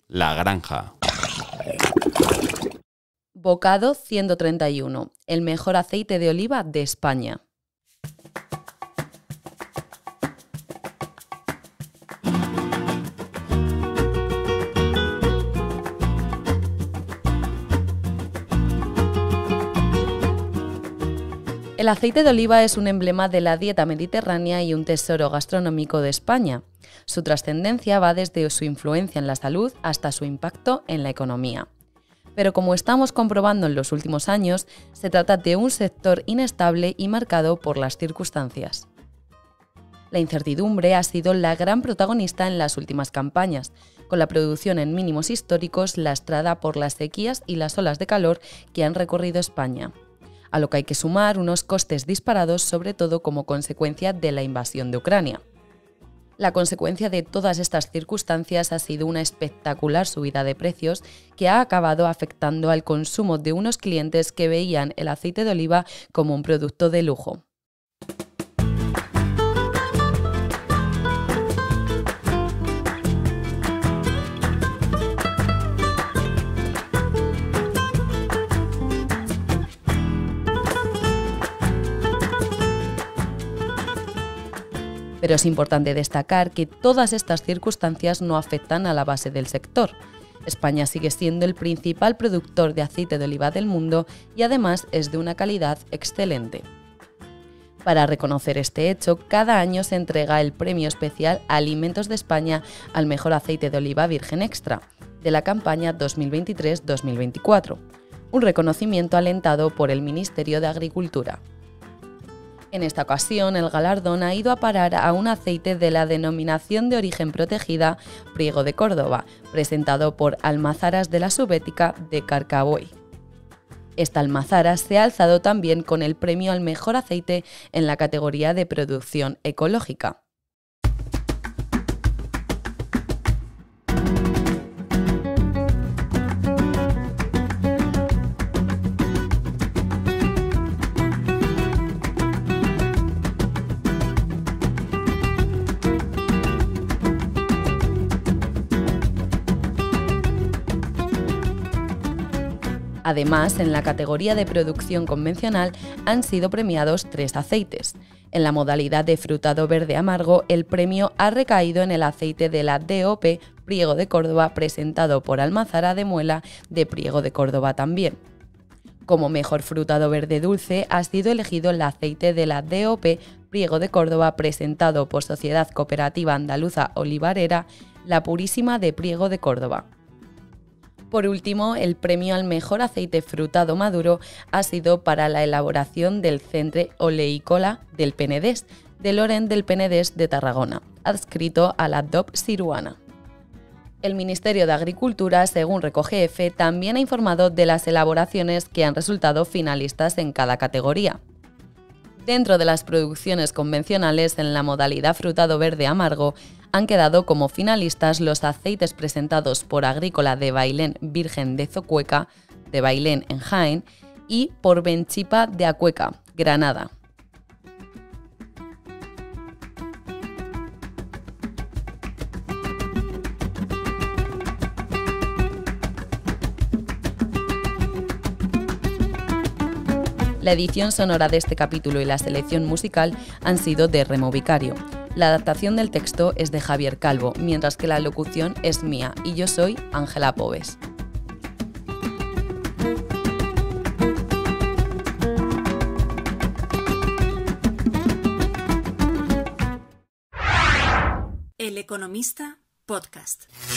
La Granja. Bocado 131, el mejor aceite de oliva de España. El aceite de oliva es un emblema de la dieta mediterránea y un tesoro gastronómico de España. Su trascendencia va desde su influencia en la salud hasta su impacto en la economía. Pero como estamos comprobando en los últimos años, se trata de un sector inestable y marcado por las circunstancias. La incertidumbre ha sido la gran protagonista en las últimas campañas, con la producción en mínimos históricos lastrada por las sequías y las olas de calor que han recorrido España, a lo que hay que sumar unos costes disparados, sobre todo como consecuencia de la invasión de Ucrania. La consecuencia de todas estas circunstancias ha sido una espectacular subida de precios que ha acabado afectando al consumo de unos clientes que veían el aceite de oliva como un producto de lujo. Pero es importante destacar que todas estas circunstancias no afectan a la base del sector. España sigue siendo el principal productor de aceite de oliva del mundo y además es de una calidad excelente. Para reconocer este hecho, cada año se entrega el premio especial Alimentos de España al mejor aceite de oliva virgen extra, de la campaña 2023-2024, un reconocimiento alentado por el Ministerio de Agricultura. En esta ocasión, el galardón ha ido a parar a un aceite de la denominación de origen protegida Priego de Córdoba, presentado por Almazaras de la Subética de Carcaboy. Esta almazara se ha alzado también con el premio al mejor aceite en la categoría de producción ecológica. Además, en la categoría de producción convencional han sido premiados 3 aceites. En la modalidad de frutado verde amargo, el premio ha recaído en el aceite de la DOP Priego de Córdoba, presentado por Almazara de Muela de Priego de Córdoba también. Como mejor frutado verde dulce ha sido elegido el aceite de la DOP Priego de Córdoba, presentado por Sociedad Cooperativa Andaluza Olivarera, La Purísima de Priego de Córdoba. Por último, el premio al mejor aceite frutado maduro ha sido para la elaboración del Centre Oleícola del Penedés, de Llorenç del Penedés de Tarragona, adscrito a la DOP Siruana. El Ministerio de Agricultura, según recoge EFE, también ha informado de las elaboraciones que han resultado finalistas en cada categoría. Dentro de las producciones convencionales, en la modalidad frutado verde amargo, han quedado como finalistas los aceites presentados por Agrícola de Bailén Virgen de Zocueca, de Bailén en Jaén, y por Benchipa de Acueca, Granada. La edición sonora de este capítulo y la selección musical han sido de Remo Vicario. La adaptación del texto es de Javier Calvo, mientras que la locución es mía y yo soy Ángela Pobes. El Economista Podcast.